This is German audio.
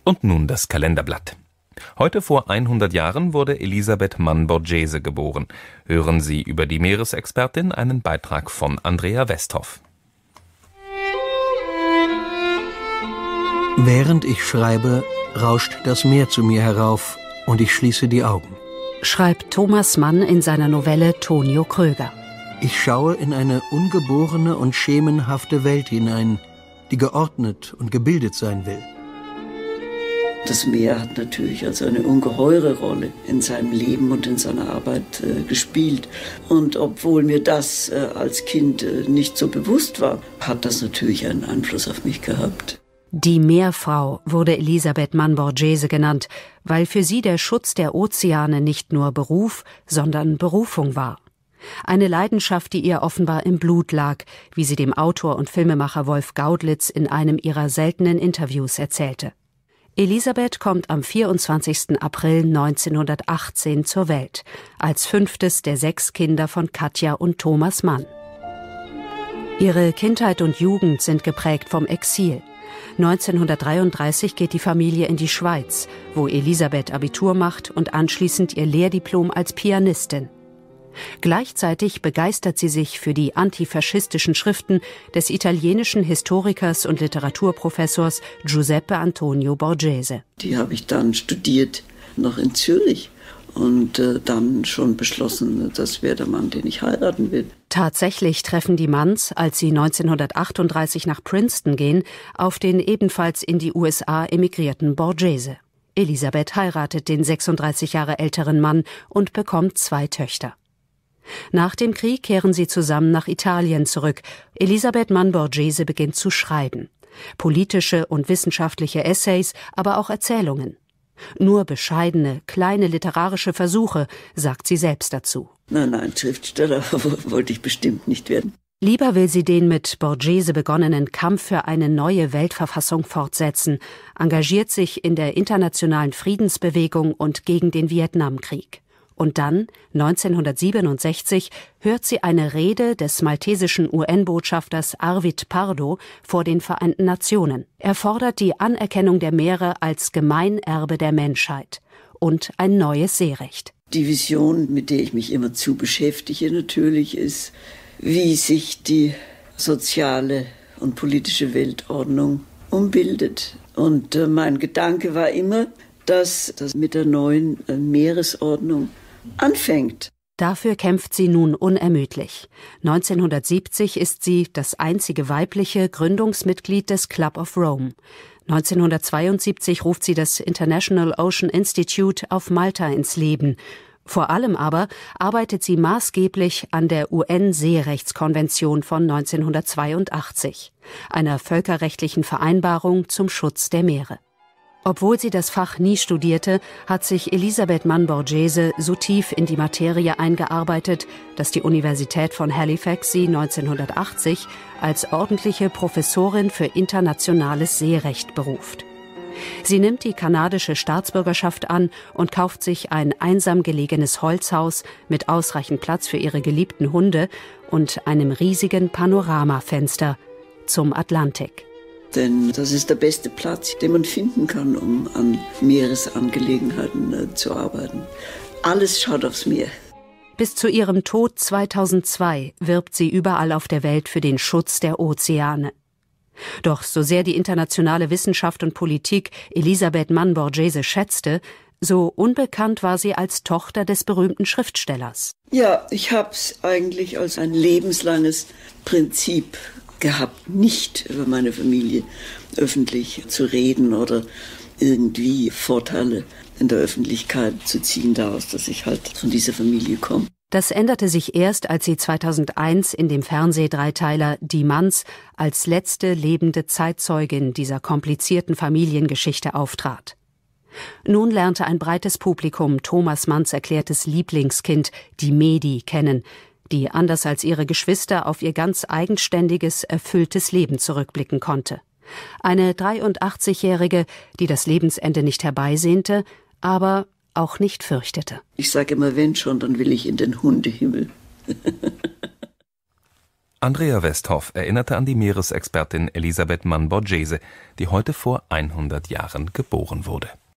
Und nun das Kalenderblatt. Heute vor 100 Jahren wurde Elisabeth Mann-Borghese geboren. Hören Sie über die Meeresexpertin einen Beitrag von Andrea Westhoff. Während ich schreibe, rauscht das Meer zu mir herauf und ich schließe die Augen. Schreibt Thomas Mann in seiner Novelle Tonio Kröger. Ich schaue in eine ungeborene und schemenhafte Welt hinein, die geordnet und gebildet sein will. Das Meer hat natürlich also eine ungeheure Rolle in seinem Leben und in seiner Arbeit gespielt. Und obwohl mir das als Kind nicht so bewusst war, hat das natürlich einen Einfluss auf mich gehabt. Die Meerfrau wurde Elisabeth Mann-Borghese genannt, weil für sie der Schutz der Ozeane nicht nur Beruf, sondern Berufung war. Eine Leidenschaft, die ihr offenbar im Blut lag, wie sie dem Autor und Filmemacher Wolf Gaudlitz in einem ihrer seltenen Interviews erzählte. Elisabeth kommt am 24. April 1918 zur Welt, als 5. der 6 Kinder von Katja und Thomas Mann. Ihre Kindheit und Jugend sind geprägt vom Exil. 1933 geht die Familie in die Schweiz, wo Elisabeth Abitur macht und anschließend ihr Lehrdiplom als Pianistin. Gleichzeitig begeistert sie sich für die antifaschistischen Schriften des italienischen Historikers und Literaturprofessors Giuseppe Antonio Borghese. Die habe ich dann studiert, noch in Zürich. Und dann schon beschlossen, das wäre der Mann, den ich heiraten will. Tatsächlich treffen die Manns, als sie 1938 nach Princeton gehen, auf den ebenfalls in die USA emigrierten Borghese. Elisabeth heiratet den 36 Jahre älteren Mann und bekommt 2 Töchter. Nach dem Krieg kehren sie zusammen nach Italien zurück. Elisabeth Mann-Borghese beginnt zu schreiben. Politische und wissenschaftliche Essays, aber auch Erzählungen. Nur bescheidene, kleine literarische Versuche, sagt sie selbst dazu. Nein, Schriftsteller wollte ich bestimmt nicht werden. Lieber will sie den mit Borghese begonnenen Kampf für eine neue Weltverfassung fortsetzen, engagiert sich in der internationalen Friedensbewegung und gegen den Vietnamkrieg. Und dann, 1967, hört sie eine Rede des maltesischen UN-Botschafters Arvid Pardo vor den Vereinten Nationen. Er fordert die Anerkennung der Meere als Gemeinerbe der Menschheit und ein neues Seerecht. Die Vision, mit der ich mich immerzu beschäftige, natürlich ist, wie sich die soziale und politische Weltordnung umbildet. Und mein Gedanke war immer, dass das mit der neuen Meeresordnung anfängt. Dafür kämpft sie nun unermüdlich. 1970 ist sie das einzige weibliche Gründungsmitglied des Club of Rome. 1972 ruft sie das International Ocean Institute auf Malta ins Leben. Vor allem aber arbeitet sie maßgeblich an der UN-Seerechtskonvention von 1982, einer völkerrechtlichen Vereinbarung zum Schutz der Meere. Obwohl sie das Fach nie studierte, hat sich Elisabeth Mann-Borghese so tief in die Materie eingearbeitet, dass die Universität von Halifax sie 1980 als ordentliche Professorin für internationales Seerecht beruft. Sie nimmt die kanadische Staatsbürgerschaft an und kauft sich ein einsam gelegenes Holzhaus mit ausreichend Platz für ihre geliebten Hunde und einem riesigen Panoramafenster zum Atlantik. Denn das ist der beste Platz, den man finden kann, um an Meeresangelegenheiten zu arbeiten. Alles schaut aufs Meer. Bis zu ihrem Tod 2002 wirbt sie überall auf der Welt für den Schutz der Ozeane. Doch so sehr die internationale Wissenschaft und Politik Elisabeth Mann-Borghese schätzte, so unbekannt war sie als Tochter des berühmten Schriftstellers. Ja, ich habe es eigentlich als ein lebenslanges Prinzip gehabt, nicht über meine Familie öffentlich zu reden oder irgendwie Vorteile in der Öffentlichkeit zu ziehen daraus, dass ich halt von dieser Familie komme. Das änderte sich erst, als sie 2001 in dem Fernsehdreiteiler Die Manns als letzte lebende Zeitzeugin dieser komplizierten Familiengeschichte auftrat. Nun lernte ein breites Publikum Thomas Manns erklärtes Lieblingskind, die Medi, kennen, die anders als ihre Geschwister auf ihr ganz eigenständiges, erfülltes Leben zurückblicken konnte. Eine 83-Jährige, die das Lebensende nicht herbeisehnte, aber auch nicht fürchtete. Ich sage immer, wenn schon, dann will ich in den Hundehimmel. Andrea Westhoff erinnerte an die Meeresexpertin Elisabeth Mann-Borghese, die heute vor 100 Jahren geboren wurde.